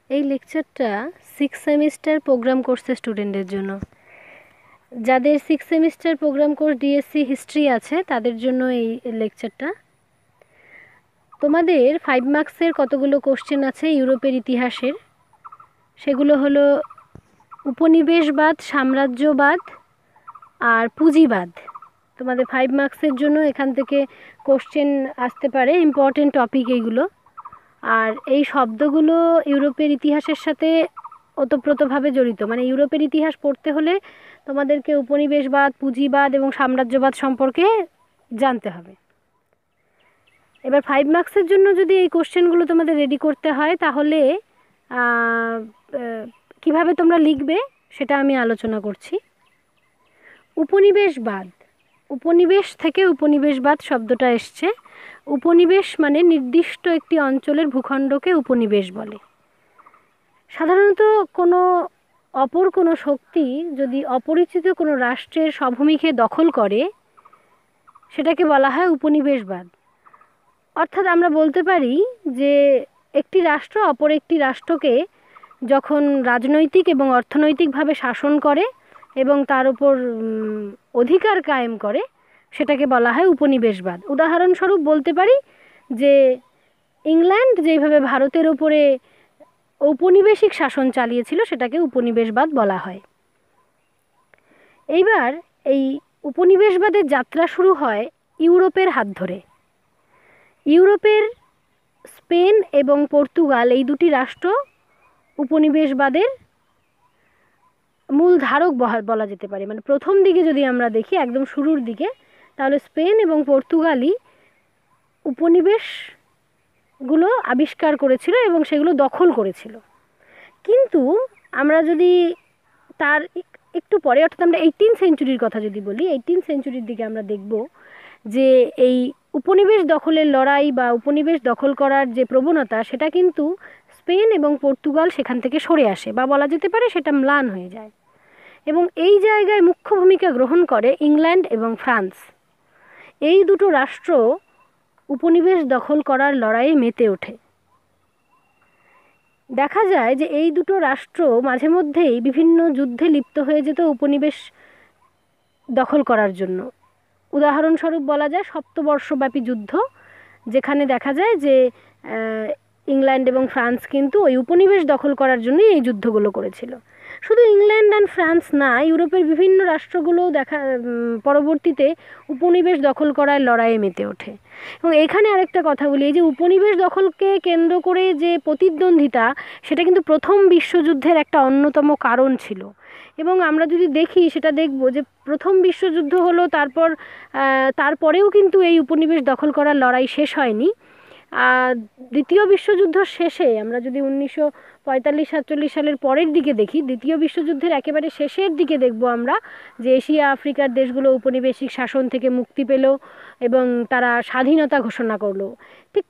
এই লেকচারটা 6 semester programme কোর্সের স্টুডেন্টদের জন্য। যাদের 6 semester programme course DSC history আছে তাদের জন্য এই লেকচারটা। তোমাদের 5 মার্কসের কতগুলো কোশ্চেন আছে ইউরোপের ইতিহাসের। সেগুলো হলো উপনিবেশবাদ, সাম্রাজ্যবাদ আর পুঁজিবাদ। তোমাদের 5 মার্কসের জন্য এখান থেকে কোশ্চেন আসতে পারে, ইম্পর্টেন্ট টপিক এইগুলো। আর এই শব্দগুলো ইউরোপের ইতিহাসের সাথে ওতপ্রোতভাবে জড়িত, মানে ইউরোপের ইতিহাস পড়তে হলে তোমাদেরকে উপনিবেশবাদ, পুঁজিবাদ এবং সাম্রাজ্যবাদ সম্পর্কে জানতে হবে। এবার 5 মার্কসের জন্য যদি এই কোশ্চেনগুলো তোমাদের রেডি করতে হয় তাহলে কিভাবে তোমরা লিখবে সেটা আমি আলোচনা করছি। উপনিবেশবাদ, উপনিবেশ থেকে উপনিবেশবাদ শব্দটা এসছে। উপনিবেশ মানে নির্দিষ্ট একটি অঞ্চলের ভূখণ্ডকে উপনিবেশ বলে। সাধারণত অপর কোনো শক্তি যদি অপরিচিত কোনো রাষ্ট্রের স্বভূমিকে দখল করে সেটাকে বলা হয় উপনিবেশবাদ। অর্থাৎ আমরা বলতে পারি যে একটি রাষ্ট্র অপর একটি রাষ্ট্রকে যখন রাজনৈতিক এবং অর্থনৈতিকভাবে শাসন করে এবং তার উপর অধিকার কায়েম করে সেটাকে বলা হয় উপনিবেশবাদ। উদাহরণস্বরূপ বলতে পারি যে ইংল্যান্ড যেভাবে ভারতের উপরে ঔপনিবেশিক শাসন চালিয়েছিল সেটাকে উপনিবেশবাদ বলা হয়। এইবার এই উপনিবেশবাদের যাত্রা শুরু হয় ইউরোপের হাত ধরে। ইউরোপের স্পেন এবং পর্তুগাল এই দুটি রাষ্ট্র উপনিবেশবাদের মূল ধারক বলা যেতে পারে। মানে প্রথম দিকে যদি আমরা দেখি, একদম শুরুর দিকে, তাহলে স্পেন এবং পর্তুগালই উপনিবেশগুলো আবিষ্কার করেছিল এবং সেগুলো দখল করেছিল। কিন্তু আমরা যদি তার একটু পরে, অর্থাৎ আমরা 18 সেঞ্চুরির কথা যদি বলি, 18 সেঞ্চুরির দিকে আমরা দেখব যে এই উপনিবেশ দখলের লড়াই বা উপনিবেশ দখল করার যে প্রবণতা সেটা কিন্তু স্পেন এবং পর্তুগাল সেখান থেকে সরে আসে, বা বলা যেতে পারে সেটা ম্লান হয়ে যায়। এবং এই জায়গায় মুখ্য ভূমিকা গ্রহণ করে ইংল্যান্ড এবং ফ্রান্স। এই দুটো রাষ্ট্র উপনিবেশ দখল করার লড়াইয়ে মেতে ওঠে। দেখা যায় যে এই দুটো রাষ্ট্র মাঝে মধ্যেই বিভিন্ন যুদ্ধে লিপ্ত হয়ে যেত উপনিবেশ দখল করার জন্য। উদাহরণস্বরূপ বলা যায় সপ্তবর্ষব্যাপী যুদ্ধ, যেখানে দেখা যায় যে ইংল্যান্ড এবং ফ্রান্স কিন্তু ওই উপনিবেশ দখল করার জন্যই এই যুদ্ধগুলো করেছিল। শুধু ইংল্যান্ড অ্যান্ড ফ্রান্স না, ইউরোপের বিভিন্ন রাষ্ট্রগুলোও পরবর্তীতে উপনিবেশ দখল করার লড়াইয়ে মেতে ওঠে। এবং এখানে আরেকটা কথা বলি, এই যে উপনিবেশ দখলকে কেন্দ্র করে যে প্রতিদ্বন্দ্বিতা, সেটা কিন্তু প্রথম বিশ্বযুদ্ধের একটা অন্যতম কারণ ছিল। এবং আমরা যদি দেখি সেটা দেখব যে প্রথম বিশ্বযুদ্ধ হলো, তারপরেও কিন্তু এই উপনিবেশ দখল করার লড়াই শেষ হয়নি। দ্বিতীয় বিশ্বযুদ্ধ শেষে আমরা যদি 1945-47 সালের পরের দিকে দেখি, দ্বিতীয় বিশ্বযুদ্ধের একেবারে শেষের দিকে দেখব আমরা যে এশিয়া আফ্রিকার দেশগুলো উপনিবেশিক শাসন থেকে মুক্তি পেল এবং তারা স্বাধীনতা ঘোষণা করলো। ঠিক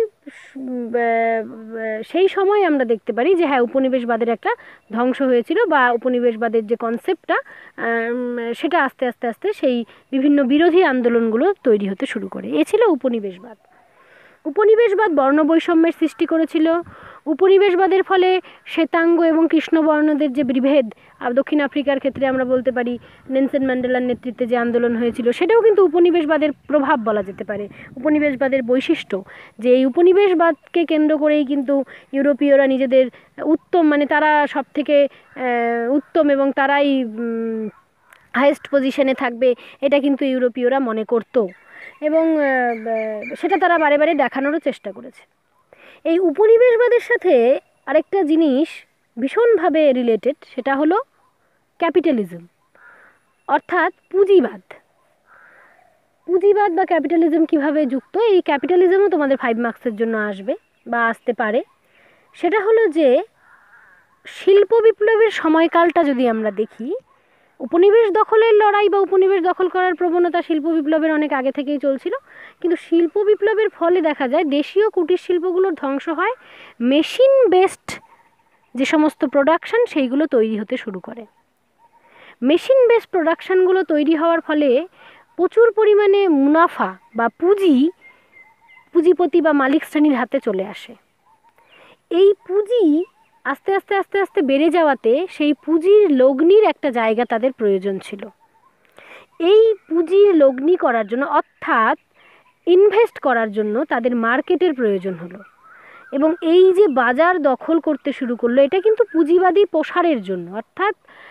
সেই সময় আমরা দেখতে পারি যে হ্যাঁ, উপনিবেশবাদের একটা ধ্বংস হয়েছিল, বা উপনিবেশবাদের যে কনসেপ্টটা সেটা আস্তে আস্তে আস্তে সেই বিভিন্ন বিরোধী আন্দোলনগুলো তৈরি হতে শুরু করে। এ ছিল উপনিবেশবাদ। উপনিবেশবাদ বর্ণবৈষম্যের সৃষ্টি করেছিল। উপনিবেশবাদের ফলে শ্বেতাঙ্গ এবং কৃষ্ণবর্ণদের যে বিভেদ, দক্ষিণ আফ্রিকার ক্ষেত্রে আমরা বলতে পারি নেলসন ম্যান্ডেলার নেতৃত্বে যে আন্দোলন হয়েছিল, সেটাও কিন্তু উপনিবেশবাদের প্রভাব বলা যেতে পারে, উপনিবেশবাদের বৈশিষ্ট্য। যে এই উপনিবেশবাদকে কেন্দ্র করেই কিন্তু ইউরোপীয়রা নিজেদের উত্তম, মানে তারা সব থেকে উত্তম এবং তারাই হাইয়েস্ট পজিশনে থাকবে, এটা কিন্তু ইউরোপীয়রা মনে করতো এবং সেটা তারা বারে বারে দেখানোরও চেষ্টা করেছে। এই উপনিবেশবাদের সাথে আরেকটা জিনিস ভীষণভাবে রিলেটেড, সেটা হলো ক্যাপিটালিজম, অর্থাৎ পুঁজিবাদ। পুঁজিবাদ বা ক্যাপিটালিজম কিভাবে যুক্ত, এই ক্যাপিটালিজমও তোমাদের 5 মার্কসের জন্য আসবে বা আসতে পারে। সেটা হলো যে শিল্প বিপ্লবের সময়কালটা যদি আমরা দেখি, উপনিবেশ দখলের লড়াই বা উপনিবেশ দখল করার প্রবণতা শিল্প বিপ্লবের অনেক আগে থেকেই চলছিল, কিন্তু শিল্প বিপ্লবের ফলে দেখা যায় দেশীয় কুটির শিল্পগুলোর ধ্বংস হয়, মেশিন বেসড যে সমস্ত প্রোডাকশান সেইগুলো তৈরি হতে শুরু করে। মেশিন বেসড প্রোডাকশানগুলো তৈরি হওয়ার ফলে প্রচুর পরিমাণে মুনাফা বা পুঁজিপতি বা মালিক শ্রেণীর হাতে চলে আসে। এই পুঁজি আস্তে আস্তে আস্তে আস্তে বেড়ে যাওয়াতে সেই পুঁজির লগ্নির একটা জায়গা তাদের প্রয়োজন ছিল। এই পুঁজির লগ্নি করার জন্য, অর্থাৎ ইনভেস্ট করার জন্য তাদের মার্কেটের প্রয়োজন হলো। এবং এই যে বাজার দখল করতে শুরু করলো, এটা কিন্তু পুঁজিবাদী প্রসারের জন্য। অর্থাৎ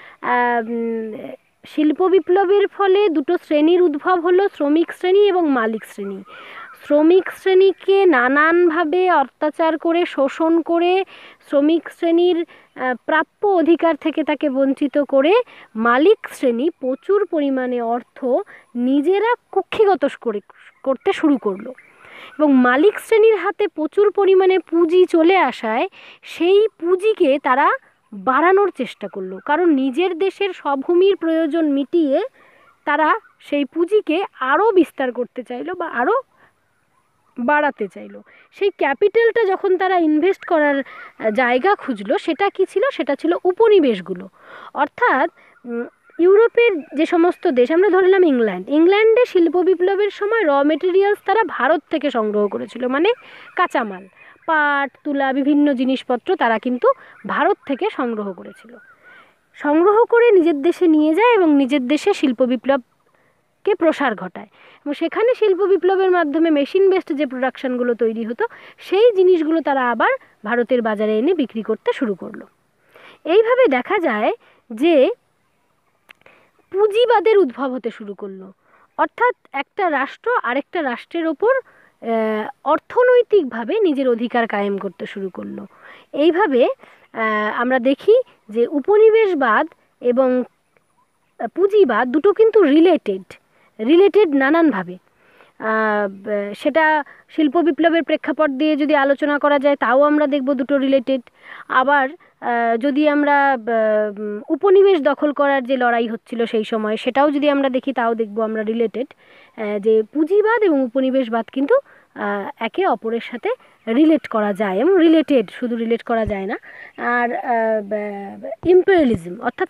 শিল্প বিপ্লবের ফলে দুটো শ্রেণীর উদ্ভব হলো, শ্রমিক শ্রেণী এবং মালিক শ্রেণী। শ্রমিক শ্রেণীকে নানানভাবে অত্যাচার করে, শোষণ করে, শ্রমিক শ্রেণীর প্রাপ্য অধিকার থেকে তাকে বঞ্চিত করে মালিক শ্রেণী প্রচুর পরিমাণে অর্থ নিজেরা কুক্ষিগত করতে শুরু করলো। এবং মালিক শ্রেণীর হাতে প্রচুর পরিমাণে পুঁজি চলে আসায় সেই পুঁজিকে তারা বাড়ানোর চেষ্টা করলো, কারণ নিজের দেশের স্বভূমির প্রয়োজন মিটিয়ে তারা সেই পুঁজিকে আরও বিস্তার করতে চাইলো বা আরও বাড়াতে চাইলো। সেই ক্যাপিটালটা যখন তারা ইনভেস্ট করার জায়গা খুঁজলো, সেটা কি ছিল? সেটা ছিল উপনিবেশগুলো। অর্থাৎ ইউরোপের যে সমস্ত দেশ, আমরা ধরলাম ইংল্যান্ডে শিল্প বিপ্লবের সময় র মেটেরিয়ালস তারা ভারত থেকে সংগ্রহ করেছিল, মানে কাঁচামাল, পাট, তুলা, বিভিন্ন জিনিসপত্র তারা কিন্তু ভারত থেকে সংগ্রহ করেছিল। সংগ্রহ করে নিজের দেশে নিয়ে যায় এবং নিজের দেশে শিল্প বিপ্লবকে প্রসার ঘটায়। এবং সেখানে শিল্প বিপ্লবের মাধ্যমে মেশিন বেসড যে প্রোডাকশানগুলো তৈরি হতো, সেই জিনিসগুলো তারা আবার ভারতের বাজারে এনে বিক্রি করতে শুরু করলো। এইভাবে দেখা যায় যে পুঁজিবাদের উদ্ভব হতে শুরু করলো। অর্থাৎ একটা রাষ্ট্র আরেকটা রাষ্ট্রের ওপর অর্থনৈতিকভাবে নিজের অধিকার কায়েম করতে শুরু করলো। এইভাবে আমরা দেখি যে উপনিবেশবাদ এবং পুঁজিবাদ দুটো কিন্তু রিলেটেড নানানভাবে। সেটা শিল্প বিপ্লবের প্রেক্ষাপট দিয়ে যদি আলোচনা করা যায়, তাও আমরা দেখব দুটো রিলেটেড। আবার যদি আমরা উপনিবেশ দখল করার যে লড়াই হচ্ছিল সেই সময়, সেটাও যদি আমরা দেখি, তাও দেখব আমরা রিলেটেড, যে পুঁজিবাদ এবং উপনিবেশবাদ কিন্তু একে অপরের সাথে রিলেট করা যায়, এবং শুধু রিলেট করা যায় না। আর ইম্পেরিয়ালিজম অর্থাৎ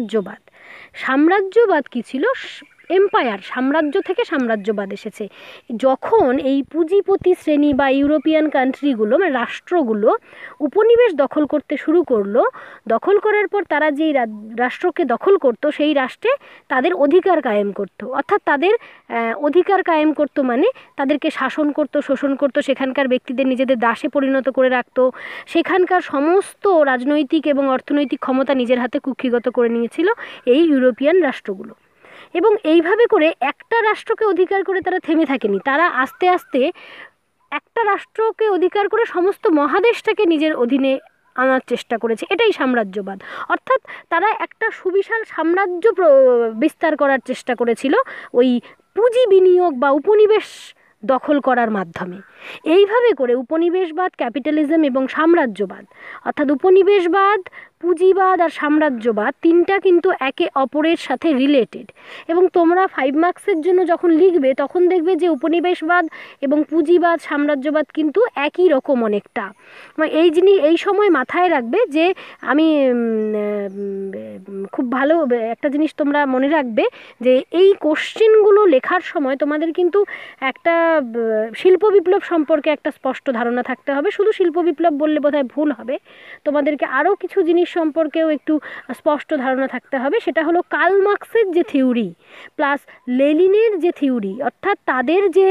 সাম্রাজ্যবাদ কি ছিল? এম্পায়ার, সাম্রাজ্য থেকে সাম্রাজ্যবাদ এসেছে যখন এই পুঁজিপতি শ্রেণী বা ইউরোপিয়ান কান্ট্রিগুলো, মানে রাষ্ট্রগুলো উপনিবেশ দখল করতে শুরু করলো। দখল করার পর তারা যেই রাষ্ট্রকে দখল করতো, সেই রাষ্ট্রে তাদের অধিকার কায়েম করতো। অর্থাৎ তাদের অধিকার কায়েম করতো মানে তাদেরকে শাসন করতো, শোষণ করতো, সেখানকার ব্যক্তিদের নিজেদের দাসে পরিণত করে রাখতো, সেখানকার সমস্ত রাজনৈতিক এবং অর্থনৈতিক ক্ষমতা নিজের হাতে কুক্ষিগত করে নিয়েছিল এই ইউরোপিয়ান রাষ্ট্রগুলো। এবং এইভাবে করে একটা রাষ্ট্রকে অধিকার করে তারা থেমে থাকেনি, তারা আস্তে আস্তে একটা রাষ্ট্রকে অধিকার করে সমস্ত মহাদেশটাকে নিজের অধীনে আনার চেষ্টা করেছে। এটাই সাম্রাজ্যবাদ। অর্থাৎ তারা একটা সুবিশাল সাম্রাজ্য বিস্তার করার চেষ্টা করেছিল ওই পুঁজি বিনিয়োগ বা উপনিবেশ দখল করার মাধ্যমে। এইভাবে করে উপনিবেশবাদ, ক্যাপিটালিজম এবং সাম্রাজ্যবাদ, অর্থাৎ উপনিবেশবাদ, পুঁজিবাদ আর সাম্রাজ্যবাদ তিনটা কিন্তু একে অপরের সাথে রিলেটেড। এবং তোমরা 5 মার্কসের জন্য যখন লিখবে, তখন দেখবে যে উপনিবেশবাদ এবং পুঁজিবাদ, সাম্রাজ্যবাদ কিন্তু একই রকম অনেকটা। এই সময় মাথায় রাখবে যে আমি খুব ভালো একটা জিনিস তোমরা মনে রাখবে, যে এই কোশ্চেনগুলো লেখার সময় তোমাদের কিন্তু একটা শিল্প বিপ্লব সম্পর্কে একটা স্পষ্ট ধারণা থাকতে হবে। শুধু শিল্প বিপ্লব বললে বোধহয় ভুল হবে, তোমাদেরকে আরও কিছু জিনিস সম্পর্কেও একটু স্পষ্ট ধারণা থাকতে হবে। সেটা হলো কার্ল মার্কসের যে থিওরি প্লাস লেনিনের যে থিওরি, অর্থাৎ তাদের যে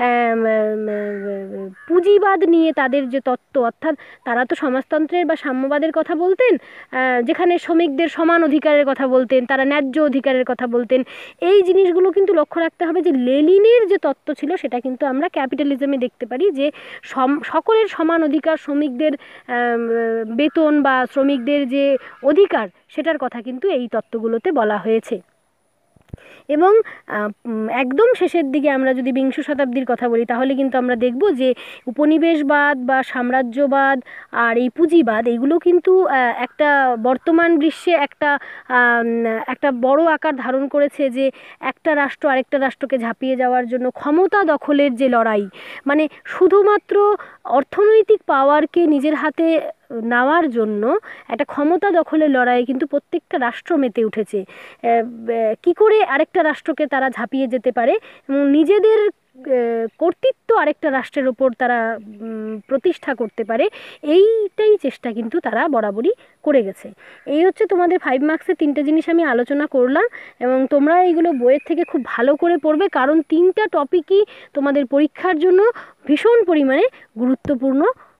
পুঁজিবাদ নিয়ে তাদের যে তত্ত্ব, অর্থাৎ তারা তো সমাজতন্ত্রের বা সাম্যবাদের কথা বলতেন, যেখানে শ্রমিকদের সমান অধিকারের কথা বলতেন, তারা ন্যায্য অধিকারের কথা বলতেন। এই জিনিসগুলো কিন্তু লক্ষ্য রাখতে হবে যে লেনিনের যে তত্ত্ব ছিল, সেটা কিন্তু আমরা ক্যাপিটালিজমে দেখতে পারি, যে সকলের সমান অধিকার, শ্রমিকদের বেতন বা শ্রমিকদের যে অধিকার, সেটার কথা কিন্তু এই তত্ত্বগুলোতে বলা হয়েছে। এবং একদম শেষের দিকে আমরা যদি বিংশ শতাব্দীর কথা বলি, তাহলে কিন্তু আমরা দেখব যে উপনিবেশবাদ বা সাম্রাজ্যবাদ আর এই পুঁজিবাদ, এইগুলো কিন্তু একটা বর্তমান বিশ্বে একটা বড় আকার ধারণ করেছে, যে একটা রাষ্ট্র আরেকটা রাষ্ট্রকে ঝাঁপিয়ে যাওয়ার জন্য ক্ষমতা দখলের যে লড়াই, মানে শুধুমাত্র অর্থনৈতিক পাওয়ারকে নিজের হাতে নেওয়ার জন্য একটা ক্ষমতা দখলের লড়াইয়ে কিন্তু প্রত্যেকটা রাষ্ট্র মেতে উঠেছে। কি করে আরেকটা রাষ্ট্রকে তারা ঝাঁপিয়ে যেতে পারে এবং নিজেদের কর্তৃত্ব আরেকটা রাষ্ট্রের ওপর তারা প্রতিষ্ঠা করতে পারে, এইটাই চেষ্টা কিন্তু তারা বরাবরই করে গেছে। এই হচ্ছে তোমাদের 5 মার্কসের 3টে জিনিস আমি আলোচনা করলাম, এবং তোমরা এইগুলো বইয়ের থেকে খুব ভালো করে পড়বে, কারণ 3টা টপিকই তোমাদের পরীক্ষার জন্য ভীষণ পরিমাণে গুরুত্বপূর্ণ